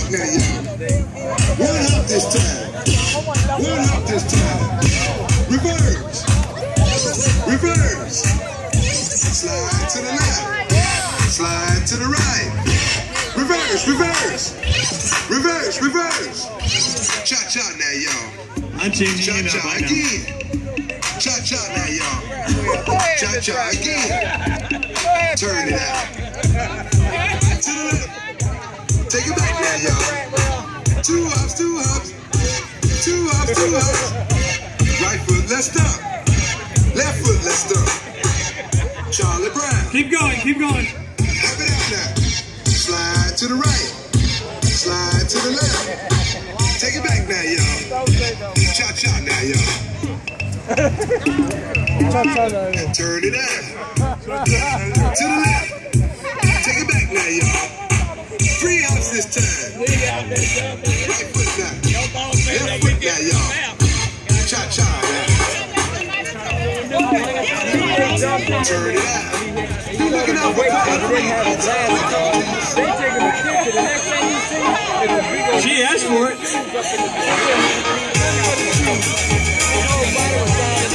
back now, y'all. One hop this time. One hop this time. Reverse. Reverse. Slide to the left. Slide to the right. Reverse, reverse. Reverse, reverse. Cha-cha now, y'all. I'm changing it up Cha-cha right again. Cha-cha now, y'all. Cha-cha again. Turn it out. To the left. Take it back now, y'all. Two hops, two hops. Two hops, two hops. Right foot, let's stop. Left foot, let's stop. Charlie Brown. Keep going, keep going. Have it out now. Slide to the right. Slide to the left. Take it back now, y'all. Cha-cha now, y'all. Turn it out. To the left. Take it back now, y'all. 3 hops this time. Right foot now. Left foot now, y'all. Cha-cha now. Turn it out. You looking out for She asked for it.